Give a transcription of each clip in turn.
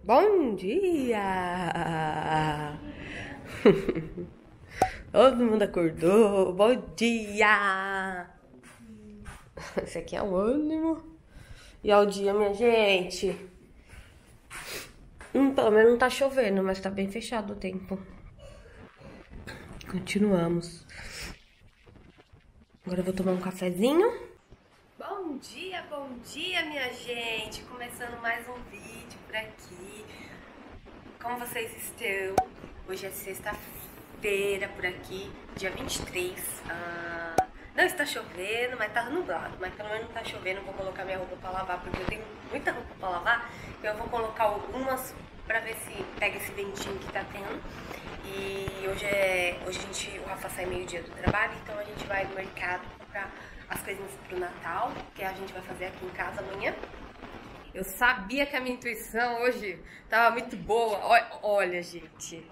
Bom dia! Todo mundo acordou. Bom dia! Esse aqui é o ânimo. E é o dia, minha gente. Pelo menos não tá chovendo, mas tá bem fechado o tempo. Continuamos. Agora eu vou tomar um cafezinho. Bom dia, minha gente. Começando mais um vídeo por aqui. Como vocês estão? Hoje é sexta-feira por aqui, dia 23. Não está chovendo, mas tá nublado. Mas pelo menos não tá chovendo. Eu vou colocar minha roupa pra lavar, porque eu tenho muita roupa pra lavar. Eu vou colocar algumas pra ver se pega esse ventinho que tá tendo. E hoje o Rafa sai meio-dia do trabalho, então a gente vai no mercado comprar as coisinhas pro Natal, que a gente vai fazer aqui em casa amanhã. Eu sabia que a minha intuição hoje tava muito boa. Olha, gente.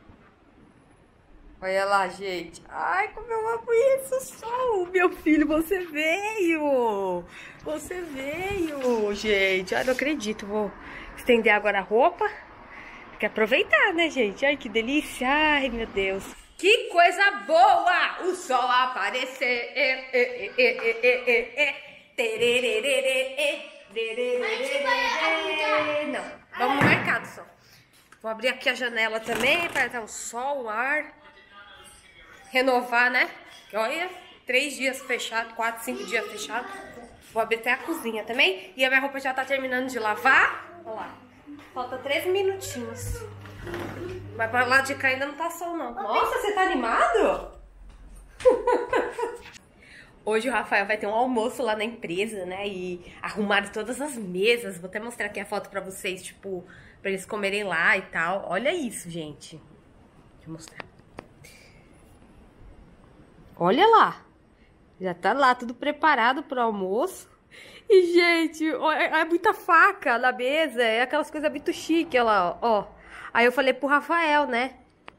Olha lá, gente. Ai, como eu amo isso, Sol. Meu filho, você veio. Você veio, gente. Ai, não acredito. Vou estender agora a roupa. Tem que aproveitar, né, gente? Ai, que delícia. Ai, meu Deus. Que coisa boa! O sol aparecer. Não, vamos no mercado só. Vou abrir aqui a janela também para dar o sol, o ar. Renovar, né? Olha, 3 dias fechado, 4, 5 dias fechado. Vou abrir até a cozinha também. E a minha roupa já tá terminando de lavar. Olha lá. Falta 3 minutinhos. Mas para lá de cá ainda não tá sol, não. Nossa, você tá animado? Hoje o Rafael vai ter um almoço lá na empresa, né? E arrumaram todas as mesas. Vou até mostrar aqui a foto pra vocês, tipo, pra eles comerem lá e tal. Olha isso, gente. Deixa eu mostrar. Olha lá. Já tá lá tudo preparado pro almoço. E, gente, é muita faca na mesa. É aquelas coisas muito chiques, olha lá, ó. Aí eu falei pro Rafael, né?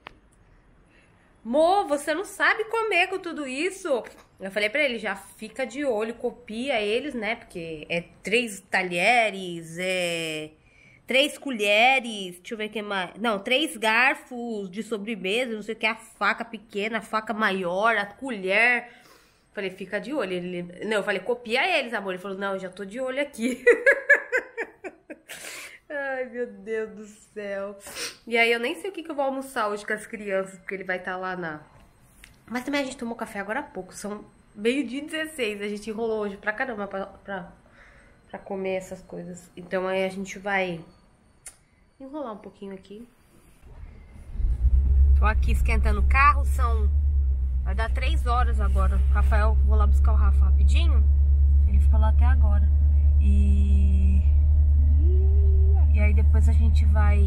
Mo, você não sabe comer com tudo isso. Eu falei pra ele, já fica de olho, copia eles, né? Porque é 3 talheres, 3 colheres, deixa eu ver o que mais. Não, 3 garfos de sobremesa, não sei o que, a faca pequena, a faca maior, a colher. Eu falei, fica de olho. Não, eu falei, copia eles, amor. Ele falou, não, eu já tô de olho aqui. Ai, meu Deus do céu. E aí eu nem sei o que eu vou almoçar hoje com as crianças, porque ele vai estar lá na... Mas também a gente tomou café agora há pouco, são meio-dia 16. A gente enrolou hoje pra caramba pra comer essas coisas. Então aí a gente vai enrolar um pouquinho aqui. Tô aqui esquentando o carro, vai dar 3 horas agora. Rafael, vou lá buscar o Rafa rapidinho. Ele ficou lá até agora. E aí depois a gente vai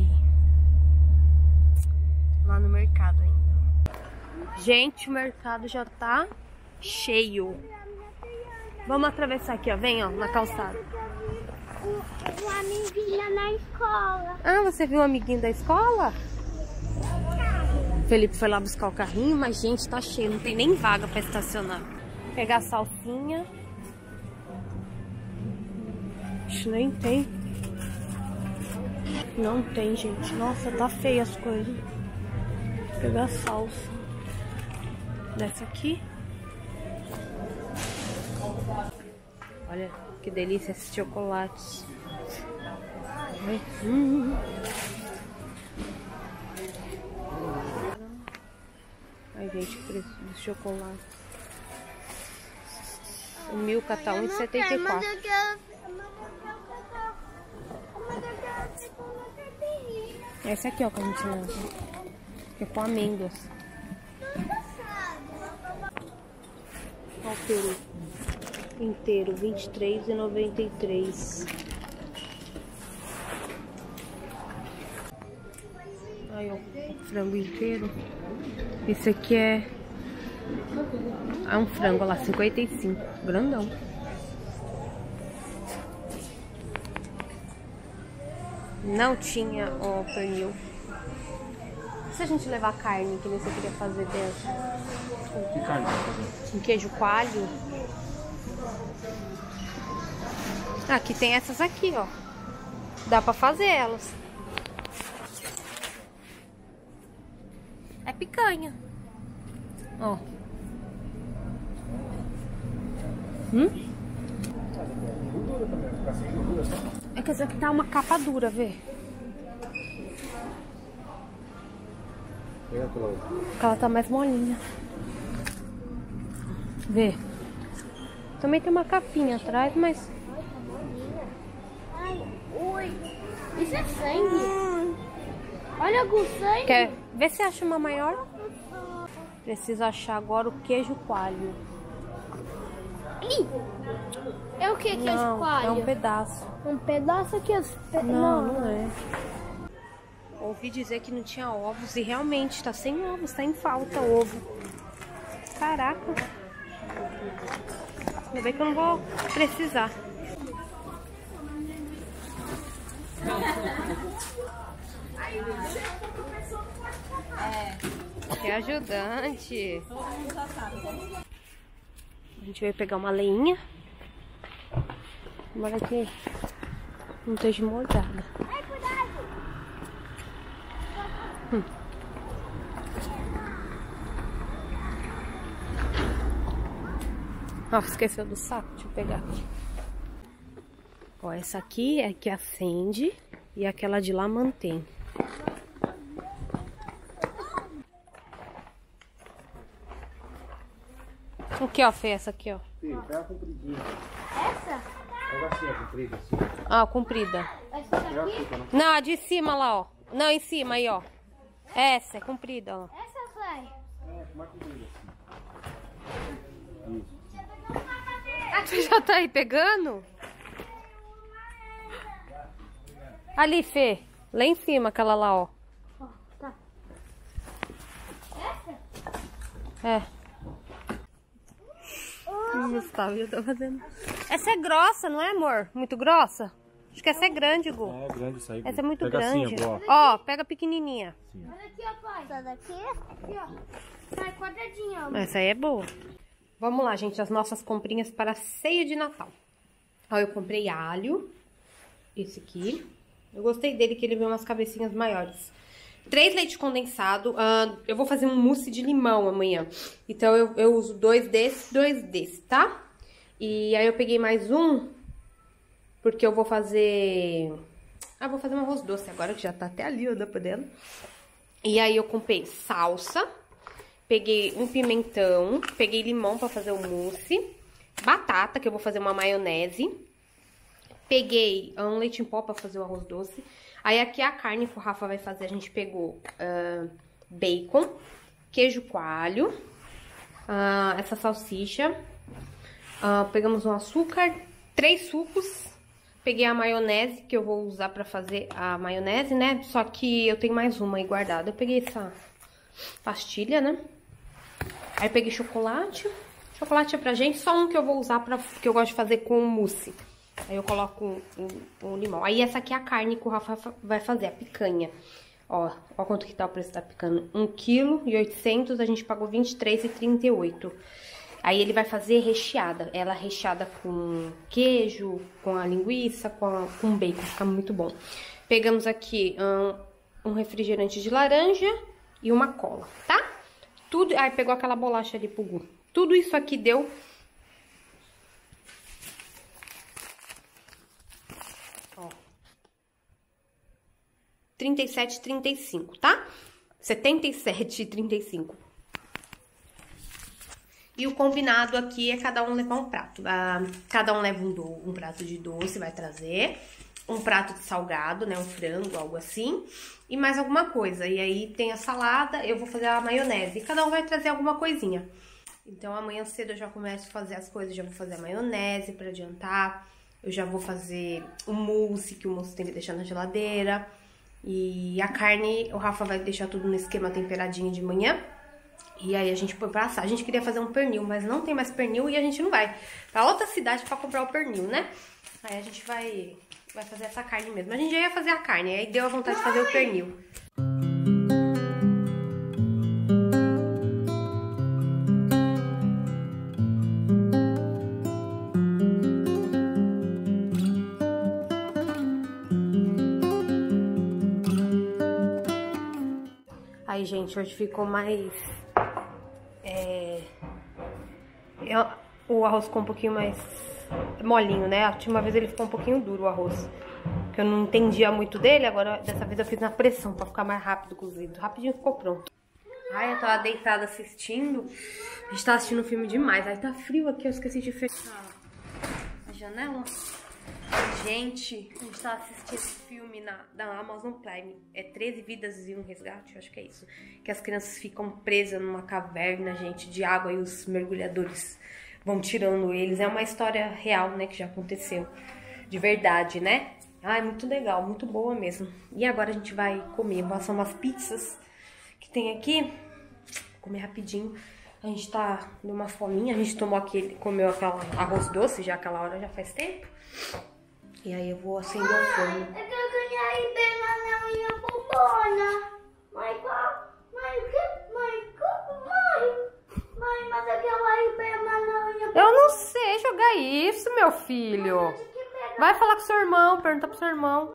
lá no mercado ainda. Gente, o mercado já tá cheio. Vamos atravessar aqui, ó. Vem, ó, na calçada. O amiguinho na escola. Ah, você viu o amiguinho da escola? O Felipe foi lá buscar o carrinho, mas, gente, tá cheio. Não tem nem vaga pra estacionar. Pegar a salsinha. Acho nem tem. Não tem, gente. Nossa, tá feia as coisas. Vou pegar a salsa. Dessa aqui. Olha que delícia esses chocolates. Ai, gente, o preço dos chocolates. O Milka tá R$1,74. Essa aqui, ó, que a gente leva. Que é com amêndoas. Olha o peru. Inteiro, R$23,93. Aí, ó, o frango inteiro. Esse aqui é um frango, olha lá, 55. Grandão. Não tinha, ó, pernil. Se a gente levar carne, que nem você queria fazer dentro? Que carne? Um queijo coalho. Aqui tem essas aqui, ó. Dá pra fazer elas. É picanha. Ó. É que essa aqui tá uma capa dura, vê. Porque ela tá mais molinha. Vê. Também tem uma capinha atrás, mas... Ai, ui. Isso é sangue. Olha o sangue. Quer ver se acha uma maior? Preciso achar agora o queijo coalho. Ih, é o que queijo Não, coalho? é um pedaço. Um pedaço aqui. Não é. Ouvi dizer que não tinha ovos e realmente tá sem ovos, tá em falta ovo. Caraca. Ainda bem que eu não vou precisar. Que ajudante. A gente veio pegar uma leinha. Agora que não esteja molhada. Ai, cuidado. Nossa, esqueceu do saco. Deixa eu pegar aqui. Ó, essa aqui é que acende e aquela de lá mantém. O que, ó, Fê? Essa aqui, ó. Sim, pega a compridinha. Essa? Pega assim, a comprida, assim. Ah, comprida. Essa Pega daqui? assim, tá? Não, a de cima lá, ó. Não, em cima aí, ó. Essa é comprida, ó. Essa vai. É, mais comprida, assim. Isso. Você já tá aí pegando? Ali, Fê. Lá em cima, aquela lá, ó. Ó, tá. É. Gustavo, eu tô fazendo. Essa é grossa, não é, amor? Muito grossa? Acho que essa é grande, Gu. É grande isso aí. Essa é muito pega grande. Assim, ó. Ó, pega a pequenininha. Olha aqui, ó, pai. Essa daqui? Aqui, ó. Sai quadradinha, ó. Essa aí é boa. Vamos lá, gente, as nossas comprinhas para a ceia de Natal. Ó, eu comprei alho. Esse aqui. Eu gostei dele, que ele veio umas cabecinhas maiores. 3 leite condensado. Eu vou fazer um mousse de limão amanhã. Então, eu uso 2 desses, tá? E aí, eu peguei mais um. Porque eu vou fazer... vou fazer um arroz doce agora, que já tá até ali, ó, da panela. E aí, eu comprei salsa. Peguei um pimentão. Peguei limão pra fazer o mousse. Batata, que eu vou fazer uma maionese. Peguei um leite em pó pra fazer o arroz doce. Aí aqui a carne que o Rafa vai fazer, a gente pegou bacon, queijo coalho, essa salsicha, pegamos um açúcar, 3 sucos, peguei a maionese, que eu vou usar pra fazer a maionese, né? Só que eu tenho mais uma aí guardada. Eu peguei essa pastilha, né? Aí peguei chocolate. Chocolate é pra gente, só um que eu vou usar porque eu gosto de fazer com mousse. Aí eu coloco um limão. Aí essa aqui é a carne que o Rafa vai fazer, a picanha. Ó quanto que tá o preço da picanha. 1,8 kg, a gente pagou R$23,38. Aí ele vai fazer recheada. Ela recheada com queijo, com a linguiça, com bacon. Fica muito bom. Pegamos aqui um refrigerante de laranja e uma cola, tá? Tudo... Aí pegou aquela bolacha ali pro Gu. Tudo isso aqui deu... Ó, 37,35, tá? 77,35. E o combinado aqui é cada um levar um prato. Cada um leva um prato de doce, vai trazer. Um prato de salgado, né? Um frango, algo assim. E mais alguma coisa. E aí tem a salada, eu vou fazer a maionese. E cada um vai trazer alguma coisinha. Então amanhã cedo eu já começo a fazer as coisas. Já vou fazer a maionese pra adiantar. Eu já vou fazer o mousse, que o mousse tem que deixar na geladeira. E a carne, o Rafa vai deixar tudo no esquema temperadinho de manhã. E aí a gente põe pra assar. A gente queria fazer um pernil, mas não tem mais pernil e a gente não vai pra outra cidade pra comprar o pernil, né? Aí a gente vai fazer essa carne mesmo. A gente já ia fazer a carne, aí deu a vontade de fazer o pernil. Aí Aí, gente, hoje ficou mais... o arroz ficou um pouquinho mais molinho, né? A última vez ele ficou um pouquinho duro, o arroz. Que eu não entendia muito dele, agora dessa vez eu fiz na pressão pra ficar mais rápido cozido. Rapidinho ficou pronto. Ai, eu tava deitada assistindo. A gente tava assistindo um filme demais. Aí tá frio aqui, eu esqueci de fechar a janela. Gente, a gente tava assistindo esse filme da Amazon Prime. É 13 Vidas e um Resgate, eu acho que é isso. Que as crianças ficam presas numa caverna, gente, de água. E os mergulhadores vão tirando eles. É uma história real, né, que já aconteceu. De verdade, né? Ai, muito legal, muito boa mesmo. E agora a gente vai comer. Vou assar umas pizzas que tem aqui. Vou comer rapidinho. A gente tá numa fominha. A gente comeu aquele arroz doce já aquela hora, já faz tempo. E aí eu vou acender o forno. Eu quero ganhar aí banana minha bobona. Mãe, mas eu quero aí banana minha bobona. Eu não sei jogar isso, meu filho. Vai falar com seu irmão, pergunta pro seu irmão.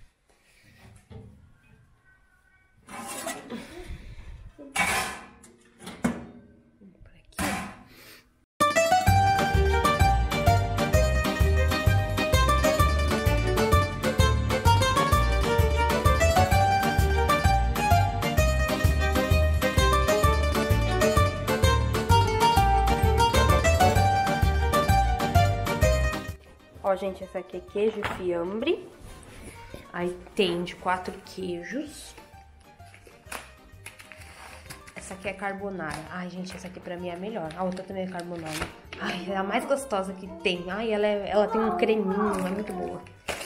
Ó, gente, essa aqui é queijo fiambre. Aí tem de 4 queijos. Essa aqui é carbonara. Ai, gente, essa aqui pra mim é a melhor. A outra também é carbonara. Ai, é a mais gostosa que tem. Ai, ela tem um creminho, é muito boa.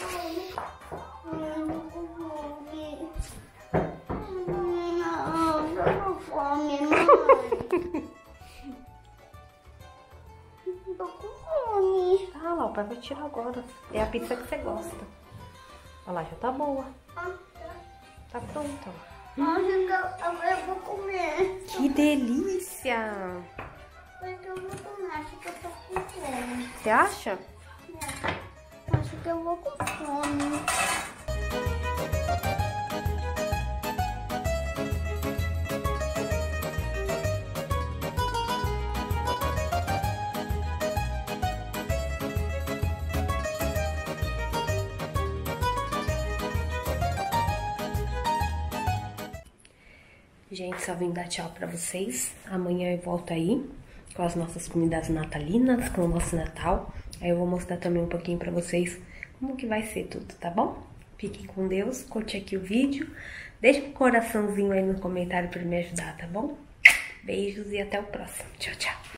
Ah lá, o pai vai tirar agora. É a pizza que você gosta. Olha lá, já tá boa. Tá pronta. Eu vou comer. Que delícia! Eu vou comer, acho que eu tô com fome. Você acha? Acho que eu vou com fome. Gente, só vim dar tchau pra vocês. Amanhã eu volto aí com as nossas comidas natalinas, com o nosso Natal. Aí eu vou mostrar também um pouquinho pra vocês como que vai ser tudo, tá bom? Fiquem com Deus, curte aqui o vídeo. Deixa um coraçãozinho aí no comentário pra me ajudar, tá bom? Beijos e até o próximo. Tchau, tchau.